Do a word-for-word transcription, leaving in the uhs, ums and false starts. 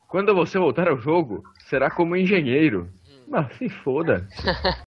Quando você voltar ao jogo, será como engenheiro. Mas se foda.